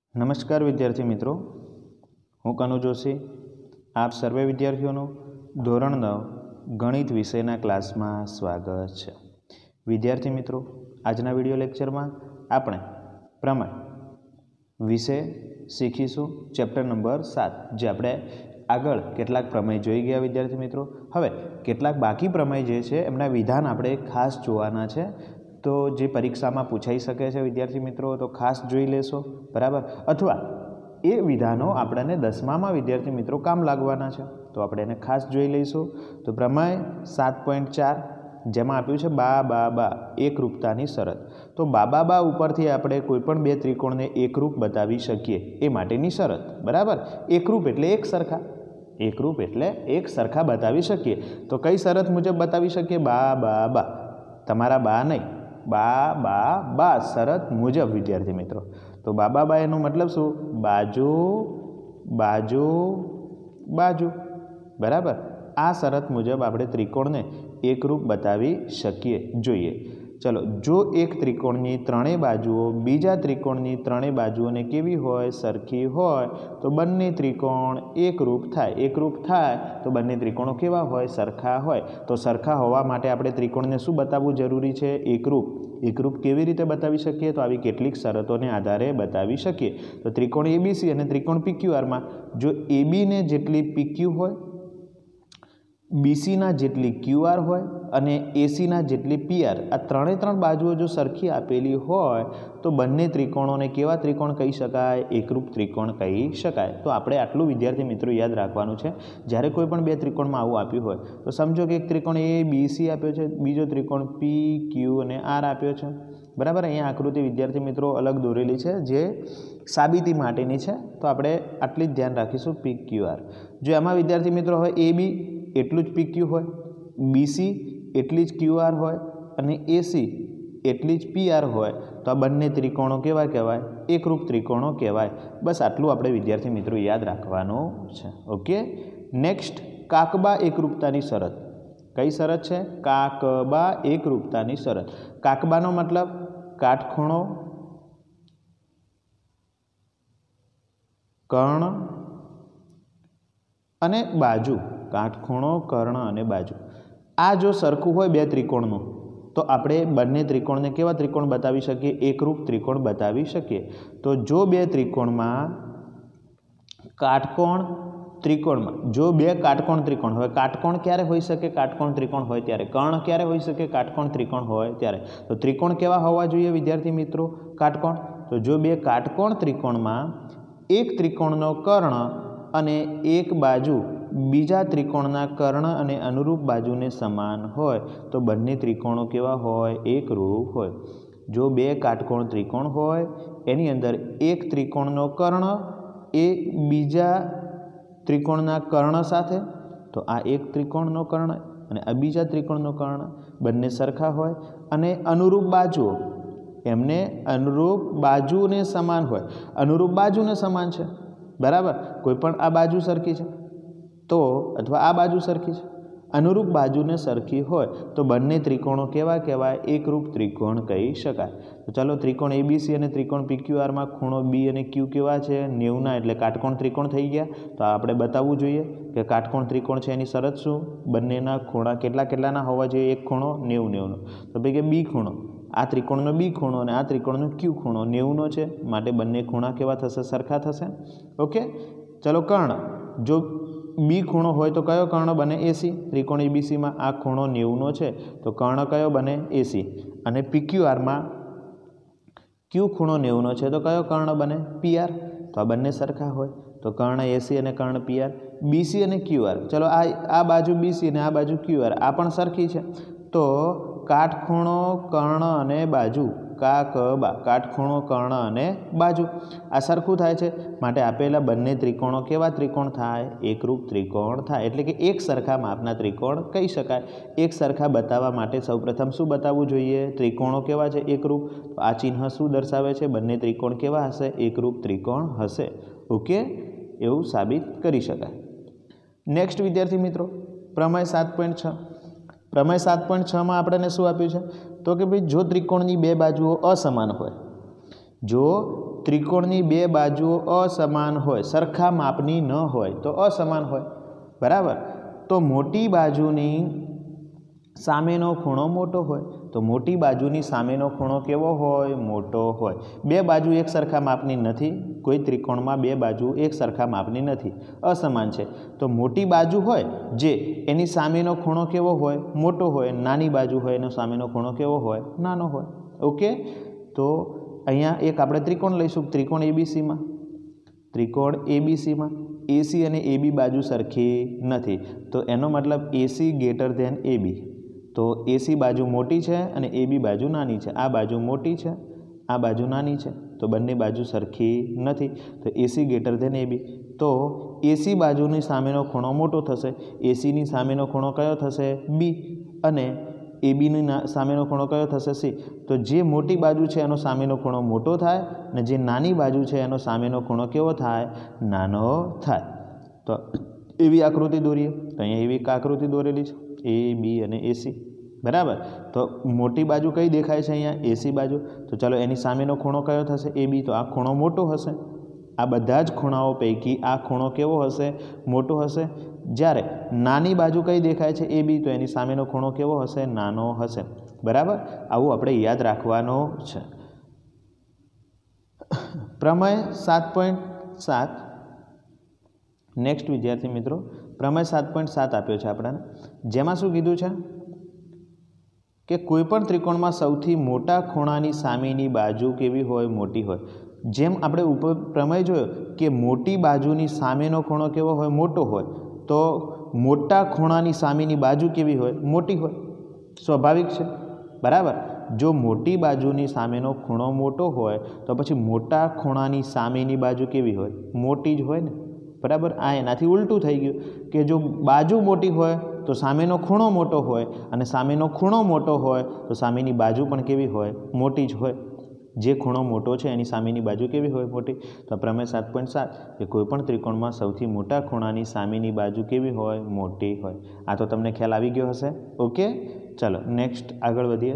નમસ્કાર વિદ્યાર્થી મિત્રો, હું કનુ જોશી આપ સર્વે વિદ્યાર્થીઓનું ધોરણ 9 ગણિત વિષયના ક્લાસમાં સ્વાગત છે। વિદ્યાર્થી મિત્રો, આજના વિડિયો લેક્ચરમાં આપણે પ્રમેય વિશે શીખીશું। ચેપ્ટર નંબર 7 જે આપણે આગળ કેટલાક પ્રમેય જોઈ ગયા વિદ્યાર્થી મિત્રો। હવે કેટલાક બાકી પ્રમેય જે છે એમના વિધાન આપણે ખાસ જોવાના છે, तो जे परीक्षा में पूछाई सके छे विद्यार्थी मित्रों तो खास जोई लेशो बराबर, अथवा ए विधानों आपणे 10मा में विद्यार्थी मित्रों काम लागवाना छे तो आपणे एने खास जोई लईशुं। तो प्रमेय 7.4 जेमां आप्युं छे बा बा बा एकरूपतानी शरत। तो बा बा उपरथी आपणे कोईपण बे त्रिकोणने एकरूप बतावी शकीए ए माटेनी शरत बराबर। एकरूप एटले एक सरखा, एकरूप एटले एक सरखा बतावी शकीए। तो कई शरत मुजब बतावी शकीए? बा बा बा, तमारा बा नहीं, बा बा बा शरत मुजब विद्यार्थी मित्रों। तो बा बा एनो मतलब शू? बाजू बाजू बाजू बराबर। आ शरत मुजब आपणे त्रिकोण ने एकरूप बतावी शकीए। जोईए चलो, जो एक त्रिकोणनी त्रणेय बाजुओ बीजा त्रिकोणनी त्रणेय बाजुओने केवी होय? सरखी होय तो बंने त्रिकोण एकरूप थाय। एकरूप थाय तो बंने त्रिकोणों केवा होय? सरखा होय। तो सरखा होवा माटे आपणे त्रिकोणने शुं बतावવું जरूरी छे? एकरूप। एकरूप केवी रीते बतावी शकीए? तो आवी केटलीक शरतोने आधारे बतावी शकीए। तो त्रिकोण एबीसी अने त्रिकोण पीक्यूआर मां जो एबी ने जेटली पीक्यू होय, बीसी ना जेटली क्यूआर होय अने एसी ना जेटली पीआर, आ त्रणेय त्रण बाजुओ जो सरखी आपेली होय तो बंने त्रिकोणोने केवा त्रिकोण कही शकाय? एकरूप त्रिकोण कही शकाय। तो आपणे आटલું विद्यार्थी मित्रों याद राखवानुं छे। ज्यारे कोई पण बे त्रिकोणमां आवुं आप्युं होय तो समझो कि एक त्रिकोण ए बी सी आप्यो छे, बीजो त्रिकोण पी क्यू अने आर आप्यो छे बराबर। अहींया आकृति विद्यार्थी मित्रों अलग दोरेली छे जे साबिती माटेनी छे, तो आपणे आटली ज ध्यान राखीशुं पी क्यू आर। जो एमां विद्यार्थी मित्रों होय ए बी एटલું જ पी क्यू होय, बीसी एटली ज क्यू आर होय अने एसी एटली ज पी आर होय तो आ बंने त्रिकोणों केवा कहेवाय? एकरूप त्रिकोणों कहेवाय। बस आटલું आपणे विद्यार्थी मित्रों याद राखवानुं छे। ओके, नेक्स्ट काकबा एकरूपतानी शरत। कई शरत छे? काकबा एकरूपतानी शरत। काकबानो मतलब काटखूणो, कर्ण अने बाजू। काटखूणो, कर्ण अने बाजू। आ जो सरखुं होय बे त्रिकोणनुं तो आपणे बंने त्रिकोणने केवा त्रिकोण बतावी शकीए? एकरूप त्रिकोण बतावी शकीए। तो जो बे त्रिकोणमां काटकोण त्रिकोणमां जो बे काटकोण त्रिकोण होय, काटकोण क्यारे होई शके? काटकोण त्रिकोण होय त्यारे। कर्ण क्यारे होई शके? काटकोण त्रिकोण होय त्यारे। तो त्रिकोण केवा होवा जोईए विद्यार्थी मित्रों? काटकोण। तो जो बे काटकोण त्रिकोणमां एक त्रिकोणनो कर्ण अने एक बाजू बीजा त्रिकोणना कर्ण अने अनुरूप बाजुने समान होय तो बंने त्रिकोणों केवा होय? एकरूप होय। जो बे काटकोण त्रिकोण होय एनी अंदर एक त्रिकोणनो कर्ण ए बीजा त्रिकोणना कर्ण साथे, तो आ एक त्रिकोणनो कर्ण अने आ बीजा त्रिकोणनो कर्ण बंने सरखा होय अने अनुरूप बाजुओ एमने अनुरूप बाजुने समान होय। अनुरूप बाजुने समान छे बराबर। कोईपण आ बाजू सरखी छे तो अथवा आ बाजू सरखी छे, अनुरूप बाजुने सरखी होय तो बंने त्रिकोणों केवा कहेवाय? एकरूप त्रिकोण कही शकाय। तो चलो, त्रिकोण एबीसी अने त्रिकोण पीक्यूआर मां खूणो बी अने क्यू केवा छे? 90 ना, एटले काटकोण त्रिकोण थई गया। तो आपणे बतावવું જોઈએ કે કાટકોણ ત્રિકોણ છે એની શરત શું? બંનેના ખૂણા કેટલા કેટલાના હોવા જોઈએ? એક ખૂણો 90 90 નો। તો ભાઈ કે બી ખૂણો, આ ત્રિકોણનો બી ખૂણો અને આ ત્રિકોણનો ક્યુ ખૂણો 90 નો છે, માટે બંને ખૂણા કેવા થશે? સરખા થશે। ઓકે, ચલો કर्ण। જો बी खूणो होय तो कयो कर्ण बने? एसी। त्रिकोण एबीसी में आ खूणो 90 नो छे तो कर्ण कयो बने? एसी। अने पीक्यूआर में क्यू खूणो 90 नो छे तो कयो कर्ण बने? पीआर। तो आ बंने सरखा होय तो कर्ण एसी अने कर्ण पीआर। बीसी अने क्यूआर, चलो आ बाजू बीसी अने आ बाजू क्यूआर आ पण सरखी छे तो काटखूणो कर्ण अने बाजू काकबा। काटखूणो कर्ण अने बाजू आ सरखुं थाय छे माटे आपेला बंने त्रिकोणों केवा त्रिकोण थाय? एकरूप त्रिकोण थाय। एटले के एक सरखा मापना त्रिकोण कही शकाय। एक सरखा बताववा माटे सौप्रथम शुं बतावવું જોઈએ? त्रिकोणों केवा छे? एकरूप। तो आ चिन्ह शुं दर्शावे छे? बंने त्रिकोण केवा हशे? एकरूप त्रिकोण हशे। ओके, एवुं साबित करी शकाय। नेक्स्ट विद्यार्थी मित्रों, प्रमेय 7.6। प्रमेय 7.6 में आपणे शुं आप्युं छे? तो कि भाई जो त्रिकोणनी बे बाजुओ असमान होय, जो ત્રિકોણની બે બાજુઓ असमान હોય, સરખા માપની ન હોય તો असमान હોય, બરાબર। તો મોટી બાજુની સામેનો ખૂણો મોટો હોય, તો મોટી બાજુની સામેનો ખૂણો કેવો હોય? મોટો હોય। બે બાજુ એક સરખા માપની નથી, કોઈ ત્રિકોણમાં બે બાજુ એક સરખા માપની નથી, असमान છે। તો મોટી બાજુ હોય જે એની સામેનો ખૂણો કેવો હોય? મોટો હોય। નાની બાજુ હોય એનો સામેનો ખૂણો કેવો હોય? નાનો હોય। ઓકે, તો અહીંયા એક આપણે ત્રિકોણ લઈશું, ત્રિકોણ એબીસી માં, ત્રિકોણ એબીસી માં એસી અને એબી બાજુ સરખી નથી, તો એનો મતલબ એસી ગ્રેટર ધેન એબી। તો એસી બાજુ મોટી છે અને એબી બાજુ નાની છે, આ બાજુ મોટી છે, આ બાજુ નાની છે, તો બંને બાજુ સરખી નથી, તો એસી ગ્રેટર ધેન એબી। તો એસી બાજુની સામેનો ખૂણો મોટો થશે, એસીની સામેનો ખૂણો કયો થશે? બી, અને એબીની સામેનો ખૂણો કયો થશે? સી। તો જે મોટી બાજુ છે એનો સામેનો ખૂણો મોટો થાય અને જે નાની બાજુ છે એનો સામેનો ખૂણો કેવો થાય? નાનો થાય। તો એવી આકૃતિ દોરીએ, તો અહીંયા એવી આકૃતિ દોરેલી છે, એ બી અને એસી, બરાબર। તો મોટી બાજુ કઈ દેખાય છે? અહીંયા એસી બાજુ, તો ચાલો એની સામેનો ખૂણો કયો થશે? એ બી, તો આ ખૂણો મોટો હશે। આ બધા જ ખૂણાઓ પૈકી આ ખૂણો કેવો હશે? મોટો હશે। જ્યારે નાની બાજુ કઈ દેખાય છે? એ બી, તો એની સામેનો ખૂણો કેવો હશે? નાનો હશે, બરાબર। આવું આપણે યાદ રાખવાનું છે। પ્રમેય 7.7 નેક્સ્ટ વિદ્યાર્થી મિત્રો, પ્રમેય 7.7 આપ્યો છે આપણને, જેમાં શું કીધું છે કે કોઈપણ ત્રિકોણમાં સૌથી મોટા ખૂણાની સામેની બાજુ કેવી હોય? મોટી હોય। જેમ આપણે ઉપર પ્રમેય જોયો કે મોટી બાજુની સામેનો ખૂણો કેવો હોય? મોટો હોય, તો મોટા ખૂણાની સામેની બાજુ કેવી હોય? મોટી હોય, સ્વાભાવિક છે, બરાબર। જો મોટી બાજુની સામેનો ખૂણો મોટો હોય તો પછી મોટા ખૂણાની સામેની બાજુ કેવી હોય? મોટી જ હોય ને, બરાબર। આ એનાથી ઉલટું થઈ ગયું કે જો બાજુ મોટી હોય તો સામેનો ખૂણો મોટો હોય, અને સામેનો ખૂણો મોટો હોય તો સામેની બાજુ પણ કેવી હોય? મોટી જ હોય। જે ખૂણો મોટો છે એની સામેની બાજુ કેવી હોય? મોટી। તો પ્રમેય 7.7 કે કોઈપણ ત્રિકોણમાં સૌથી મોટા ખૂણાની સામેની બાજુ કેવી હોય? મોટી હોય। આ તો તમને ખ્યાલ આવી ગયો હશે। ઓકે, ચલો નેક્સ્ટ આગળ વધીએ।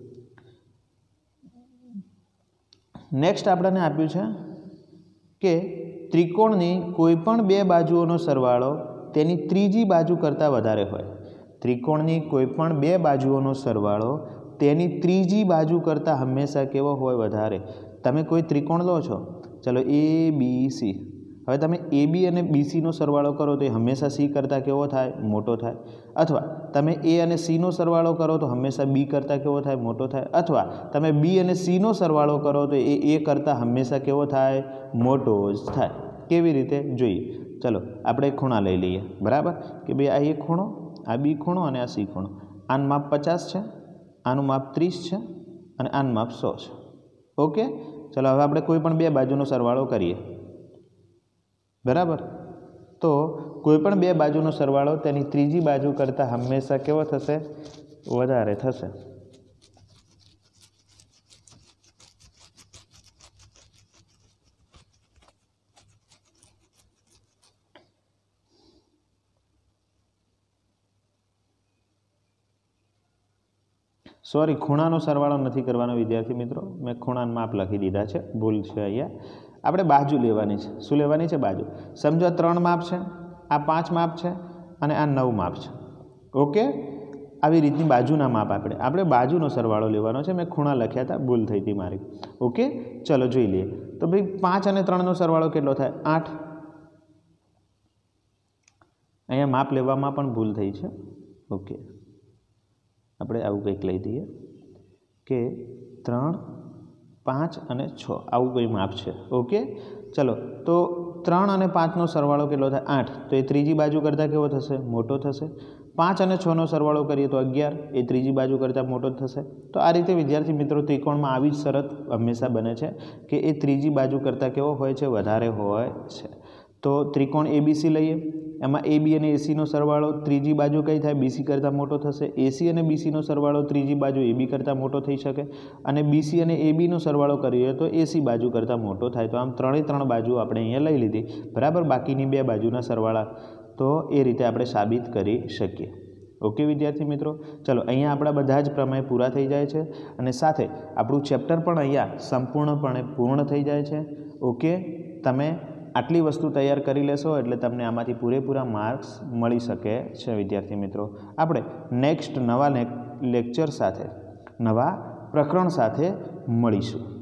નેક્સ્ટ આપણને આપ્યું છે કે ત્રિકોણની કોઈપણ બે બાજુઓનો સરવાળો તેની ત્રીજી બાજુ કરતાં વધારે હોય। ત્રિકોણની કોઈપણ બે બાજુઓનો સરવાળો તેની ત્રીજી બાજુ કરતાં હંમેશા કેવો હોય? વધારે। તમે કોઈ ત્રિકોણ લો છો, ચલો એ બી સી, હવે તમે એ બી અને બીસીનો સરવાળો કરો તો એ હંમેશા સી કરતાં કેવો થાય? મોટો થાય। અથવા તમે એ અને સીનો સરવાળો કરો તો હંમેશા બી કરતાં કેવો થાય? મોટો થાય। અથવા તમે બી અને સીનો સરવાળો કરો તો એ કરતાં હંમેશા કેવો થાય? મોટો જ થાય। કેવી રીતે? જોઈએ, ચલો આપણે ખૂણા લઈ લઈએ, બરાબર, કે ભાઈ આ એ ખૂણો, આ બી ખૂણો અને આ સી ખૂણો, આનું માપ 50 છે, આનું માપ 30 છે અને આનું માપ 100 છે। ઓકે, ચલો હવે આપણે કોઈ પણ બે બાજુનો સરવાળો કરીએ, બરાબર। તો કોઈ પણ બે બાજુનો સરવાળો તેની ત્રીજી બાજુ કરતાં હંમેશા કેવો થશે? વધારે થશે। સોરી, ખૂણાનો સરવાળો નથી કરવાનો વિદ્યાર્થી મિત્રો, મેં ખૂણાનું માપ લખી દીધા છે, ભૂલ છે અહીંયા। આપણે બાજુ લેવાની છે। શું લેવાની છે? બાજુ। સમજો આ 3 માપ છે, આ 5 માપ છે અને આ 9 માપ છે। ઓકે, આવી રીતની બાજુના માપ આપણે બાજુનો સરવાળો લેવાનો છે। મેં ખૂણા લખ્યા હતા, ભૂલ થઈ હતી મારી। ઓકે, ચલો જોઈ લઈએ। તો ભાઈ 5 અને 3નો સરવાળો કેટલો થાય? 8। અહીંયા માપ લેવામાં પણ ભૂલ થઈ છે। ઓકે, આપણે આવું કંઈક લઈ દઈએ કે 3, 5 અને 6 આવું કોઈ માપ છે। ઓકે, ચલો તો 3 અને 5નો સરવાળો કેટલો થાય? 8, તો એ ત્રીજી બાજુ કરતાં કેવો થશે? મોટો થશે। 5 અને 6નો સરવાળો કરીએ તો 11, એ ત્રીજી બાજુ કરતાં મોટો થશે। તો આ રીતે વિદ્યાર્થી મિત્રો ત્રિકોણમાં આવી જ શરત હંમેશા બને છે કે એ ત્રીજી બાજુ કરતાં કેવો હોય છે? વધારે હોય છે। તો ત્રિકોણ એબીસી લઈએ, એમાં એ બી અને એસીનો સરવાળો ત્રીજી બાજુ કઈ થાય? બીસી કરતાં મોટો થશે। એસી અને બીસીનો સરવાળો ત્રીજી બાજુ એબી કરતાં મોટો થઈ શકે, અને બીસી અને એબીનો સરવાળો કરીએ તો એસી બાજુ કરતાં મોટો થાય। તો આમ 3 બાજુ આપણે અહીંયા લઈ લીધી, બરાબર। બાકીની બે બાજુના સરવાળા તો એ રીતે આપણે સાબિત કરી શકીએ। ઓકે વિદ્યાર્થી મિત્રો, ચલો અહીંયા આપણા બધા જ પ્રમેય પૂરા થઈ જાય છે અને સાથે આપણું ચેપ્ટર પણ અહીંયા સંપૂર્ણપણે પૂર્ણ થઈ જાય છે. ઓકે, તમે આટલી વસ્તુ તૈયાર કરી લેશો એટલે તમને આમાંથી પૂરેપૂરા માર્ક્સ મળી શકે છે. વિદ્યાર્થી મિત્રો, આપણે નેક્સ્ટ નવા લેક્ચર સાથે, નવા પ્રકરણ સાથે મળીશું.